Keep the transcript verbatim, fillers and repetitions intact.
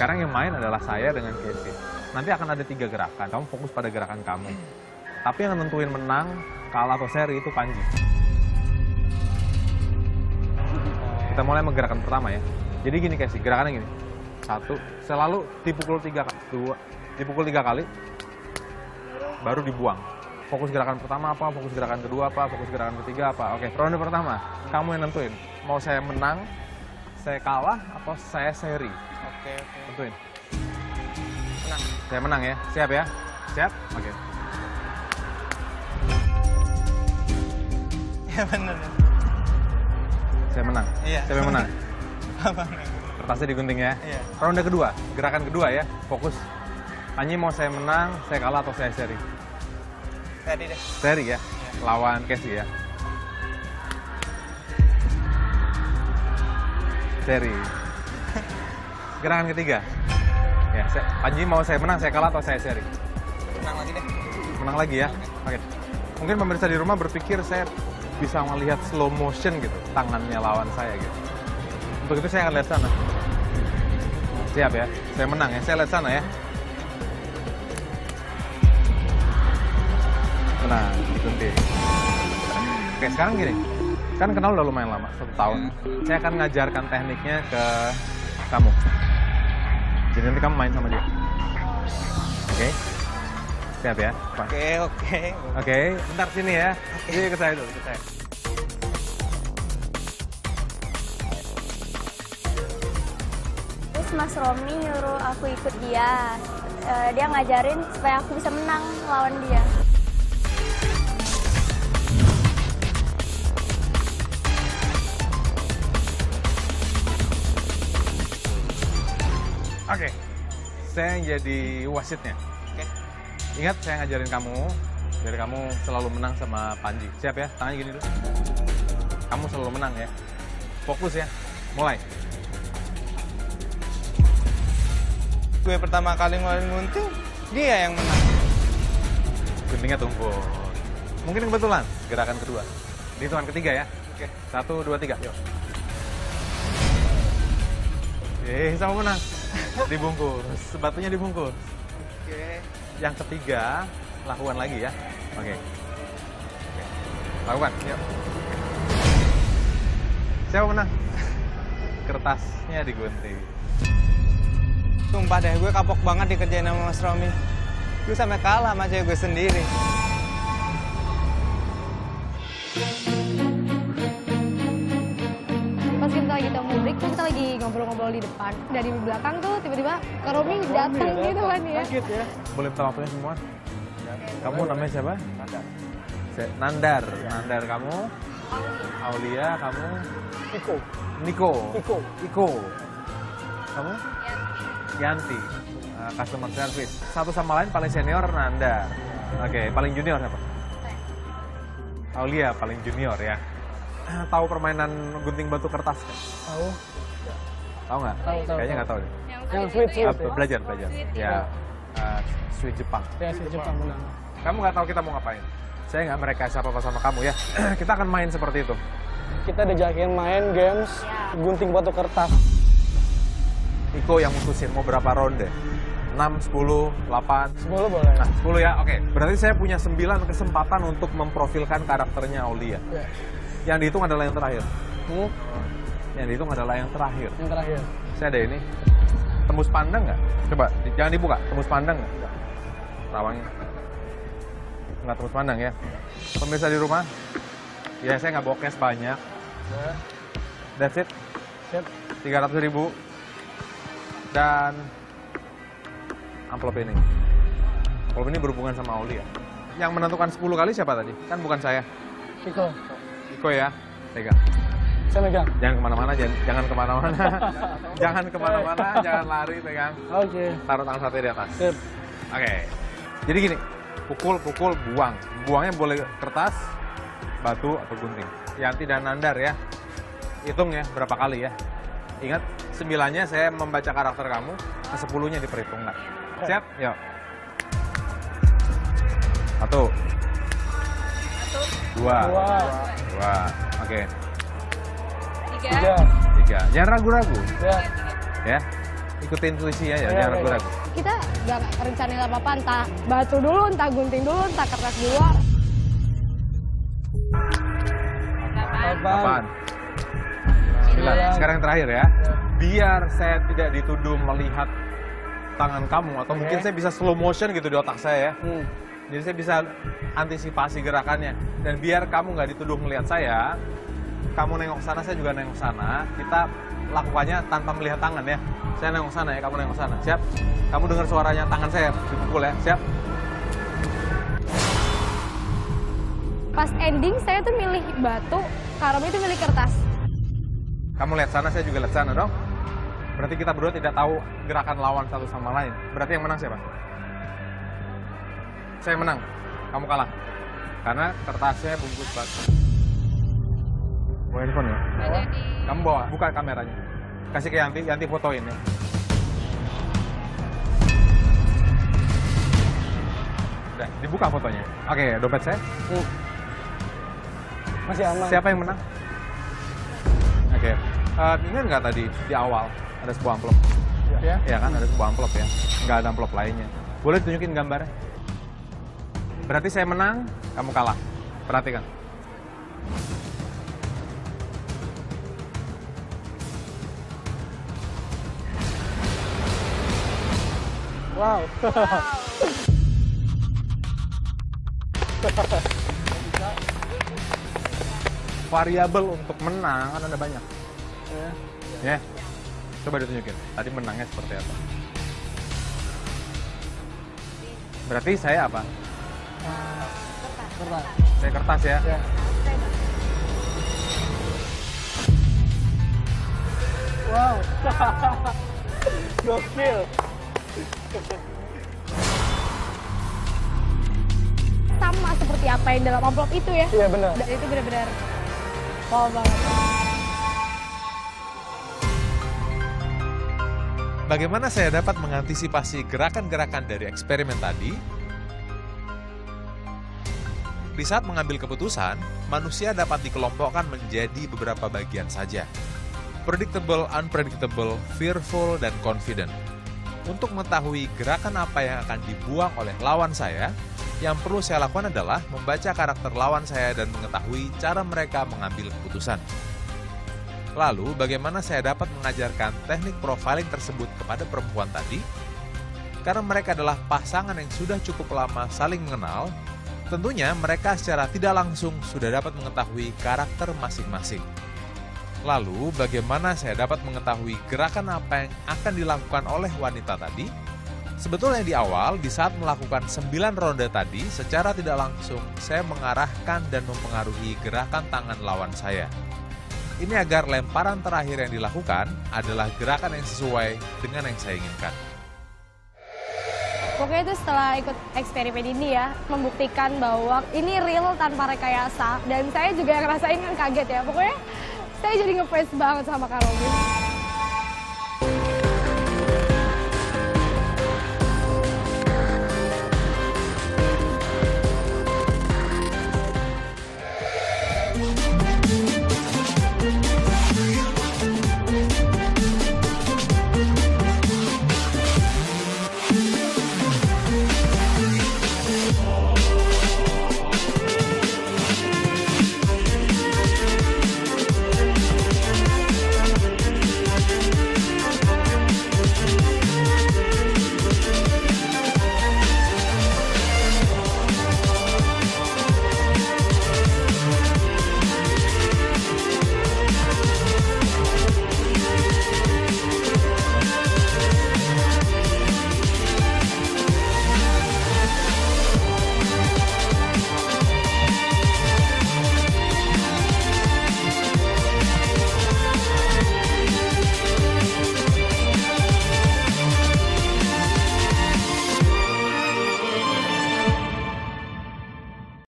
Sekarang yang main adalah saya dengan Casey. Nanti akan ada tiga gerakan, kamu fokus pada gerakan kamu. Tapi yang nentuin menang, kalah atau seri itu Panji. Kita mulai sama gerakan pertama ya. Jadi gini Casey, gerakannya gini. Satu, selalu dipukul tiga, dua, dipukul tiga kali, baru dibuang. Fokus gerakan pertama apa, fokus gerakan kedua apa, fokus gerakan ketiga apa. Oke, ronde pertama, kamu yang nentuin. Mau saya menang, saya kalah, atau saya seri. Oke, oke. Tentuin. Menang. Saya menang ya, siap ya? Siap? Oke. Ya bener. Saya menang. Iya. Siapa yang menang? Abang. Kertasnya digunting ya. Iya. Ronde kedua, gerakan kedua ya, fokus. Anji mau saya menang, saya kalah atau saya seri? Tadi deh. Seri ya, Iya. lawan Casey ya. Seri. Gerakan ketiga. Ya, saya, Anji mau saya menang, saya kalah atau saya seri? Menang lagi deh. Menang lagi ya. Oke. Mungkin pemirsa di rumah berpikir saya bisa melihat slow motion gitu, tangannya lawan saya gitu. Untuk itu saya akan lihat sana. Siap ya, saya menang ya, saya lihat sana ya. Menang, digunting. Oke, sekarang gini, kan kenal udah lumayan lama, satu tahun. Saya akan ngajarkan tekniknya ke kamu. Jadi nanti kamu main sama dia. Oke? Siap ya? Pak? Oke, oke. Oke, bentar sini ya. Ini ke saya dulu, ke saya. Terus Mas Romi nyuruh aku ikut dia. Eh, dia ngajarin supaya aku bisa menang lawan dia. Oke, saya yang jadi wasitnya. Oke. Ingat, saya ngajarin kamu, biar kamu selalu menang sama Panji. Siap ya? Tangannya gini dulu. Kamu selalu menang ya. Fokus ya. Mulai. Gue pertama kali ngeluarin gunting, dia yang menang. Guntingnya tumpul. Mungkin kebetulan. Gerakan kedua. Di hitungan ketiga ya. Oke. Satu, dua, tiga. Yuk. Eh, sama menang. Dibungkus. Batunya dibungkus. Oke. Yang ketiga, lakukan lagi ya. Oke. Oke. Lakukan. Yuk. Siapa menang? Kertasnya digunting. Sumpah deh, gue kapok banget dikerjain sama Mas Romi. Gue sampai kalah sama cewek gue sendiri. Pas kita lagi tunggu break tuh kita lagi ngobrol-ngobrol di depan. Dari belakang tuh tiba-tiba Kak Romi datang gitu kan ya. Kaget ya. Boleh minta waktunya semua? Kamu namanya siapa? Nandar. Nandar. Nandar kamu? Aulia, kamu? Iko. Niko. Iko. Iko. Kamu? Yanti. Uh, customer service. Satu sama lain paling senior Nandar. Oke, paling junior siapa? Aulia paling junior ya. Tahu permainan gunting batu kertas kan? Tahu. Tahu nggak? Tahu, tahu, Kayaknya tahu. nggak tahu deh. Yang sweet sweet. Uh, Ya. belajar, belajar. Ya, uh, sweet Jepang. Ya, si Jepang menang. Kamu nggak tahu kita mau ngapain? Saya nggak mereka apa-apa sama kamu ya. Kita akan main seperti itu. Kita diajakin main games gunting batu kertas. Iko yang mutusin mau berapa ronde? enam, sepuluh, delapan. sepuluh boleh. Nah, sepuluh ya. Oke. Berarti saya punya sembilan kesempatan untuk memprofilkan karakternya Aulia. Ya. Yang dihitung adalah yang terakhir. Hmm, Yang dihitung adalah yang terakhir. yang terakhir. Saya ada ini. Tembus pandang nggak? Coba, di- jangan dibuka. Tembus pandang nggak? Rawangnya. Nggak tembus pandang ya. Pemirsa di rumah, ya saya nggak bawa cash banyak. Ya. That's it. Siap. tiga ratus ribu. Dan amplop ini. Amplop ini berhubungan sama Aulia. Yang menentukan sepuluh kali siapa tadi? Kan bukan saya. Iko. Iko ya. Pegang. Saya megang. Jangan kemana-mana, jangan, jangan kemana-mana. Jangan kemana-mana, jangan lari, pegang. Oke. Taruh tangan satu di atas. Sip. Oke. Jadi gini, pukul, pukul, buang. Buangnya boleh kertas, batu, atau gunting. Yanti dan Nandar ya. Hitung ya, berapa kali ya. Ingat, sembilannya saya membaca karakter kamu, ke sepuluhnya diperhitung nggak? Siap? Yuk. Satu. Satu, Dua. Dua. Dua. Oke. tiga, Tiga. Tiga. Jangan ragu-ragu. Ya. Ya. ikutin intuisi aja, Iya, jangan iya. ragu-ragu. Kita nggak rencanain apa-apa, entah batu dulu, entah gunting dulu, entah kertas dulu. Apaan? Sembilan. Sekarang yang terakhir ya. Biar saya tidak dituduh melihat tangan kamu, atau Oke. mungkin saya bisa slow motion gitu di otak saya ya. Hmm. Jadi saya bisa antisipasi gerakannya. Dan biar kamu nggak dituduh melihat saya, kamu nengok sana, saya juga nengok sana. Kita lakukannya tanpa melihat tangan ya. Saya nengok sana ya, kamu nengok sana. Siap? Kamu dengar suaranya tangan saya dipukul ya. Siap? Pas ending saya tuh milih batu, Karomi itu milih kertas. Kamu lihat sana, saya juga lihat sana dong. Berarti kita berdua tidak tahu gerakan lawan satu sama lain. Berarti yang menang siapa? Saya menang, kamu kalah. Karena kertasnya bungkus batu. Bawa handphone ya? Kamu bawa, buka kameranya. Kasih ke Yanti, Yanti fotoin ya. Udah, dibuka fotonya. Oke, dompet saya. Hmm. Masih aman. Siapa yang menang? Oke, Eh, ingat nggak tadi di awal ada sebuah amplop? Ya. Iya kan, ada sebuah amplop ya. Nggak ada amplop lainnya. Boleh tunjukin gambarnya? Berarti saya menang, kamu kalah. Perhatikan. Wow. Variabel untuk menang kan ada banyak. Ya. Ya, coba ditunjukin. Tadi menangnya seperti apa? Berarti saya apa? Kertas. Saya kertas ya. Ya. Wow. Gokil. Sama seperti apa yang dalam amplop itu ya. Iya benar. Dan itu benar-benar wow banget. Bagaimana saya dapat mengantisipasi gerakan-gerakan dari eksperimen tadi? Di saat mengambil keputusan, manusia dapat dikelompokkan menjadi beberapa bagian saja. Predictable, unpredictable, fearful, dan confident. Untuk mengetahui gerakan apa yang akan dibuang oleh lawan saya, yang perlu saya lakukan adalah membaca karakter lawan saya dan mengetahui cara mereka mengambil keputusan. Lalu, bagaimana saya dapat mengajarkan teknik profiling tersebut kepada perempuan tadi? Karena mereka adalah pasangan yang sudah cukup lama saling mengenal, tentunya mereka secara tidak langsung sudah dapat mengetahui karakter masing-masing. Lalu, bagaimana saya dapat mengetahui gerakan apa yang akan dilakukan oleh wanita tadi? Sebetulnya di awal, di saat melakukan sembilan ronde tadi, secara tidak langsung saya mengarahkan dan mempengaruhi gerakan tangan lawan saya. Ini agar lemparan terakhir yang dilakukan adalah gerakan yang sesuai dengan yang saya inginkan. Pokoknya itu setelah ikut eksperimen ini ya, membuktikan bahwa ini real tanpa rekayasa. Dan saya juga ngerasain kan kaget ya. Pokoknya saya jadi ngefans banget sama Karomi.